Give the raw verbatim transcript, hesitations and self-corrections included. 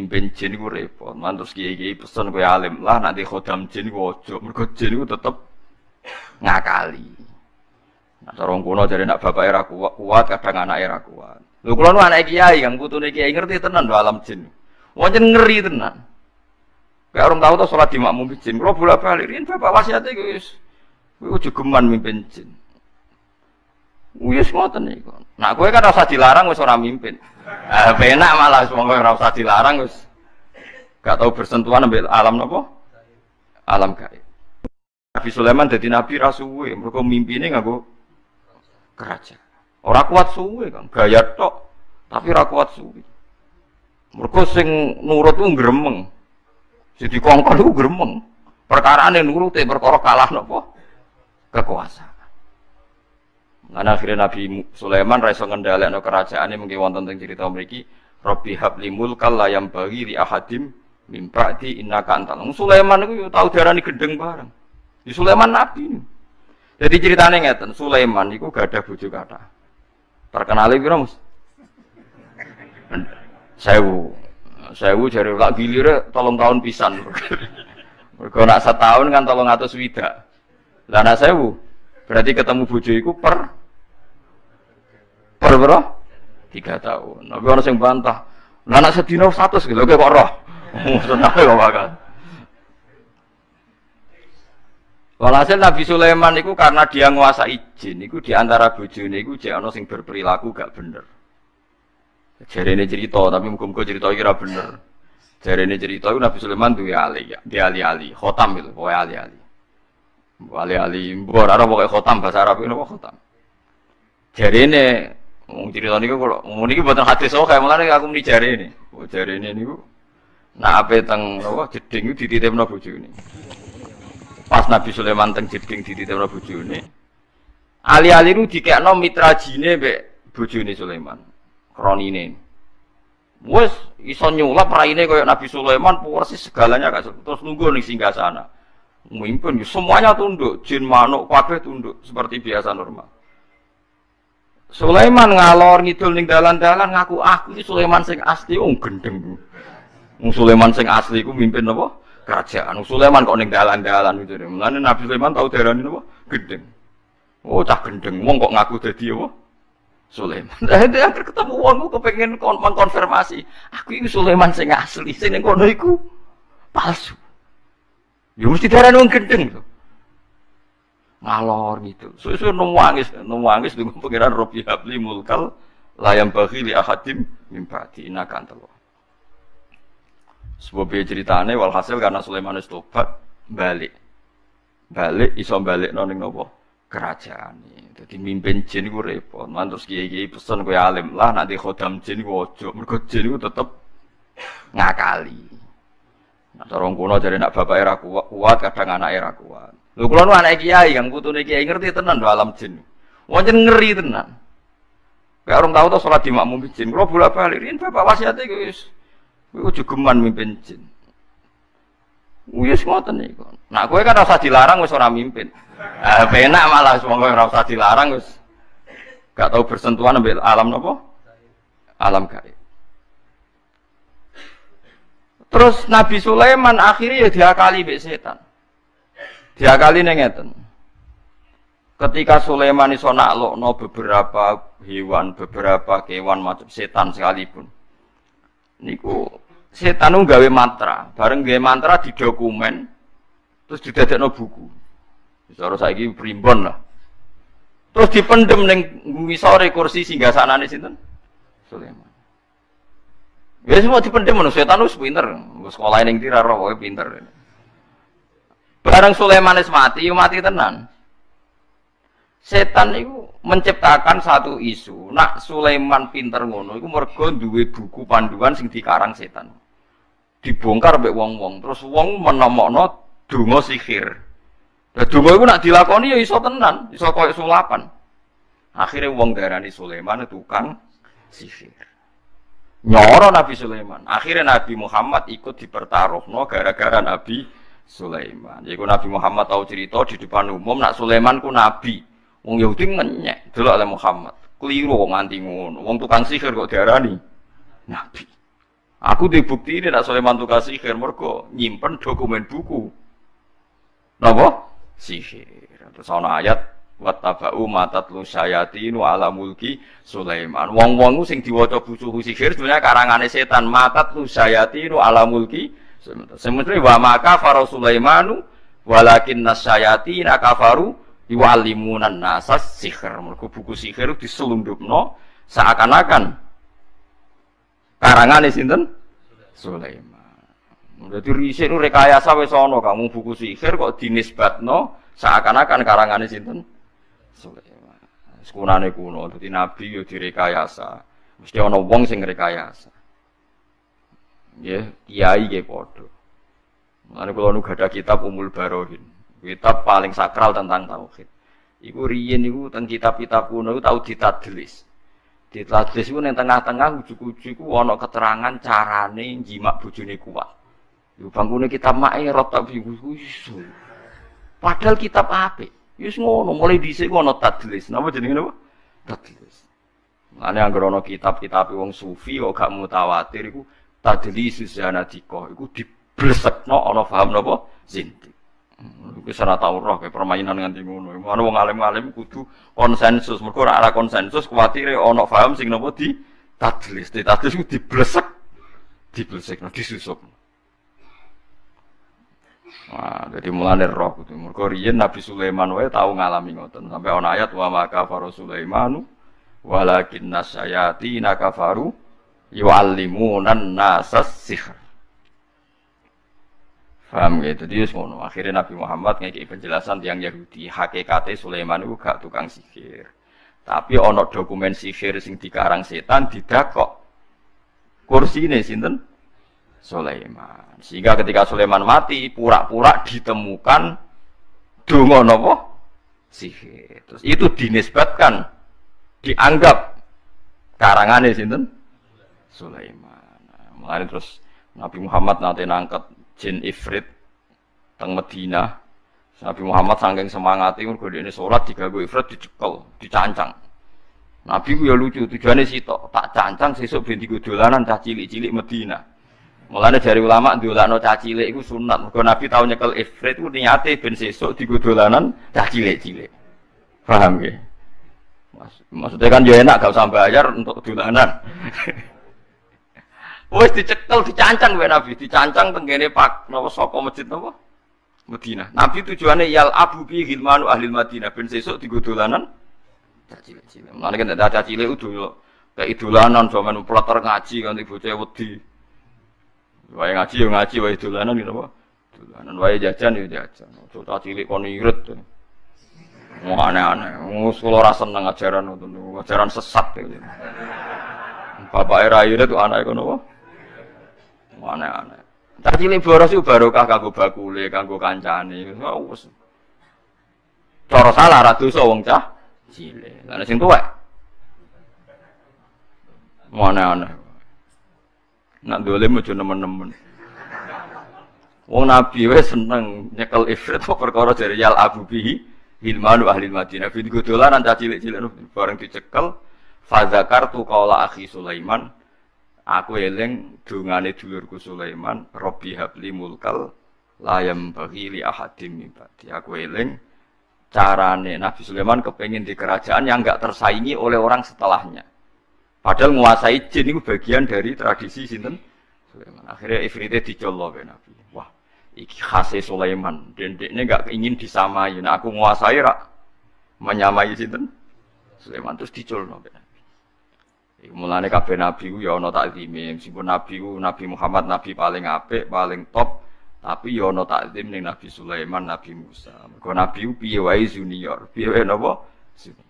mimpin jin iku repot. Mantus kiai-kiai pesen kowe alim lah nanti khodam jin iku ojo. Mergo jin iku tetep ngakali. Nah, sarung kuno jare nak bapak era kuat, kadang anak era kuat. Lho kula nu anak kiai, kang putune kiai ngerti tenan lho alam jin. Wong jen ngeri tenan. Kayak orang tahu tuh salat di makmum jin. Kula bolak-balik riyen bapak wasiate iku wis kowe ojo geman mimpin jin. Wis ngoten niku. Nah, kowe kan ora usah dilarang wis ora mimpin. Ah, penak malah wong ora usah dilarang wis gak tau bersentuhan ambek alam napa? Alam gaib. Nabi Sulaiman dadi nabi ra suwe, mergo mimpine nganggo kerajaan. Ora kuat suwe, Kang. Gaya tok, tapi ora kuat suwe. Mergo sing nurut ku gremeng. Sing dikongkon ku gremeng. Perkarane nurute perkara kalah napa? Kekuasaan. Ana akhirnya Nabi Sulaiman ra iso ngendhalekno kerajaane mengki wonten teng cerita mriki Rabbi habli mulkal la yang bagi li ahadim min ba'di innaka antal. Sulaiman iku tau diarani gendeng bareng. Di Sulaiman nabi. Jadi ceritane ngeten, Sulaiman iku gak ada bojo kathah. Terkenale pira, Mus? Sewu. Sewu jare lak gilire tolong tahun pisan. Mergo nak setahun kan tolong atus swidak. Lah nak sewu berarti ketemu bojo iku per per berapa? Tiga tahun. Tapi orang yang bantah. Lah nak sedina seratus gitu, oke kok roh. Senang kok bakal. Walhasil Nabi Sulaiman itu karena dia nguasai jin, itu diantara bojone itu jek ana sing berperilaku gak bener. Jarene cerita, tapi muga-muga cerita iki ora bener. Jarene cerita itu Nabi Sulaiman duwe ali, ya, dia ali-ali, khotam itu, pokoke ali-ali. Ali-ali, mbok ora pokoke khotam bahasa Arab itu khotam. Jarene wong cerita niku kok ngono iki mboten hadis kok mulane aku muni jarene. Oh jarene niku nak ape teng apa jeding iku dititipno bojone. Pas Nabi Sulaiman teng jeding dititipno bojone. Ali-ali ku dikekno mitra jine mbek bojone Sulaiman. Kronine. Wes iso nyulap raine koyo Nabi Sulaiman persis segalanya gak terus nunggu ning singgasana. Mimpin semuanya tunduk, jin manuk kabeh tunduk seperti biasa normal. Sulaiman ngalor ngidul ning dalan-dalan ngaku aku iki Sulaiman sing asli wong gendeng. Wong Sulaiman sing asli ku mimpin apa? Kerajaan. Sulaiman kok ning dalan-dalan gitu. Mulane Nabi Sulaiman tau darani apa? Gendeng. Oh cah gendeng wong kok ngaku dadi apa? Sulaiman. Lah dia ketemu wong kok kepengin mengkonfirmasi, aku iki Sulaiman sing asli, sing ning kono iku palsu. Ya mesti darani wong gendeng to. Ngalor gitu. Susu nangis, nangis dengan pengiran Rabbi habli mulkal layam bagi li ahadim min ba'di innaka antal. Sebab ceritane walhasil karena Sulaiman wis tobat balik. Balik iso balikno ning napa? Kerajaan. Dadi mimpin jin iku repot. Mantus kiai-kiai pesen kowe alim lah nanti khodam jin iku ojo. Mergo jin iku tetep ngakali. Nah, orang kuno jare nak bapak era kuat, kadang anak era kuat. Lho kula nu anak kiai, kang putune kiai ngerti tenan lho alam jin. Wong jen ngeri tenan. Kayak orang tahu tuh salat di makmum jin. Kula bolak-balik riyen bapak wasiate iku wis kowe ojo geman mimpin jin. Wis ngoten niku. Nah kowe kan ora usah dilarang wis ora mimpin. Ah penak malah wong ora usah dilarang wis gak tau bersentuhan ambek alam napa? Alam gaib. Terus Nabi Sulaiman akhirnya ya diakali mbek setan. Diakali ning ngeten. Ketika Sulaiman iso naklokno beberapa hewan, beberapa kewan macam setan sekalipun. Niku setan nu gawe mantra, bareng gawe mantra di dokumen terus didadekno buku. Misale saiki primbon lah. Terus dipendem ning ngisore kursi singgasanane sinten? Sulaiman. Ya semua dipendem ngono, setan wis pinter. Sekolah ning ndi ra roh pinter. Bareng Sulaiman wis mati, mati tenan. Setan itu menciptakan satu isu. Nak Sulaiman pinter ngono iku mergo duwe buku panduan sing dikarang setan. Dibongkar mbek wong-wong, terus wong menemokno donga sihir. Lah donga iku nak dilakoni ya iso tenan, iso koyo sulapan. Akhire wong darani Sulaiman tukang sihir. Nyoro Nabi Sulaiman. Akhirnya Nabi Muhammad ikut dipertaruhno gara-gara Nabi Sulaiman. Yaiku Nabi Muhammad tahu cerita di depan umum nak Sulaiman ku nabi. Wong Yahudi ngenyek delok oleh Muhammad. Keliru wong nganti ngono. Wong tukang sihir kok diarani nabi. Aku dibukti ini nak Sulaiman tukang sihir mergo nyimpen dokumen buku. Napa? Sihir. Terus ana ayat wattaba'u matatlu syayatinu ala mulki Sulaiman. Wong-wong sing diwaca buku sihir sebenarnya karangane setan matatlu syayatinu ala mulki Sulaiman. Sementara wa maka faro Sulaimanu walakin nasyayatina kafaru yu'allimunan nasas sihir. Mergo buku sihir diselundupno seakan-akan karangane sinten? Sulaiman. Jadi riset itu rekayasa wis ana kamu buku sihir kok dinisbatno seakan-akan karangane sinten? Sulaiman. Sekunane kuno dadi nabi yo direkayasa. Mesti ana wong sing rekayasa. Nggih, kiai nggih padha. Mulane kula nu gadah kitab Umul Barohin. Kitab paling sakral tentang tauhid. Iku riyen iku teng kitab-kitab kuno iku tau ditadlis. Ditadlis iku ning tengah-tengah ujug-ujug iku ana keterangan carane njimak bojone kuat. Yo bangkune kitab Ma'irot tak iso. Padahal kitab apik. Wis ngono, mulai dhisik ku ana tadlis. Napa jenenge napa? Tadlis. Mane anggere ana kitab-kitab wong sufi kok gak mutawatir iku tadlis zanadika. Iku diblesekno ana paham napa? Zinti. Iku ora tau roh kaya permainan nganti ngono. Ana wong alim-alim kudu konsensus. Mergo ora ana konsensus kuwatire ana paham sing napa di tadlis. Di tadlis ku diblesek. Diblesekno disusup. Wah, jadi mulane roh kudu. Mergo riyen Nabi Sulaiman wae tau ngalami ngoten. Sampai ana ayat wa maka faru Sulaimanu walakin nasyayatina kafaru yu'allimunan nasas sihr. Paham gitu, jadi ngono. Akhirnya Nabi Muhammad ngekei penjelasan tiang Yahudi, hakikate Sulaiman itu gak tukang sihir. Tapi ono dokumen sihir sing dikarang setan didakok. Kursine sinten? Sulaiman. Sehingga ketika Sulaiman mati, pura-pura ditemukan donga napa? Sihir. Terus itu dinisbatkan, dianggap karangane sinten? Sulaiman. Nah, mulai terus Nabi Muhammad nanti nangkat jin ifrit teng Madinah. Nabi Muhammad saking semangate mergo dene salat diganggu ifrit dicekel, dicancang. Nabi ku ya lucu, tujuane sitok, tak cancang sesuk ben digo dolanan cah cilik-cilik Madinah. Mulane jari ulama ndolakno cah cilik iku sunat. Mergo Nabi tau nyekel ifrit ku niate ben sesuk digo dolanan cah cilik-cilik. Paham nggih? Maksudnya kan ya enak gak usah bayar untuk dolanan. Wes dicekel, dicancang wae Nabi, dicancang teng kene Pak napa saka masjid napa? Madinah. Nabi tujuane yal abu bi hilmanu ahli Madinah ben sesuk digo dolanan cilik-cilik. Mulane kan ada cilik udah kayak dolanan sampean pleter ngaji kanthi bocah wedi. Wae ngaji yo ngaji wae dolanan napa? Dolanan wae jajan yo jajan. Cocok cilik kon irit. Wong aneh-aneh. Wong kula ora seneng ajaran ngoten, ajaran sesat gitu. Bapak era irit tuh anake kono apa? Aneh-aneh. Cah cilik boros iku barokah kanggo bakule, kanggo kancane. Wis. Cara salah ra dosa wong cah cilik. Lah sing tuwek. Aneh-aneh. Nak dolim aja nemen-nemen. Wong Nabi wis seneng nyekel ifrit kok perkara jare yal abu bihi hilmanu ahli Madinah. Bin dolanan cah cilik-cilik bareng dicekel fazakartu qaula akhi Sulaiman. Aku eling dungane dulurku Sulaiman, Rabbi habli mulkal layam bagi li ahadim min ba'di. Aku eling carane Nabi Sulaiman kepengin di kerajaan yang enggak tersaingi oleh orang setelahnya. Padahal menguasai jin itu bagian dari tradisi sinten Sulaiman. Akhirnya ifrite dicolok ke Nabi. Wah, iki khase Sulaiman. Dendekne enggak ingin disamai. Nah, aku menguasai rak menyamai sinten Sulaiman terus dicolok ke Nabi. Mulane kabeh nabi ku ya ana takzime, meskipun nabi ku Nabi Muhammad nabi paling apik, paling top, tapi ya ana takzim ning Nabi Sulaiman, Nabi Musa. Mergo nabi ku piye wae junior, piye wae napa?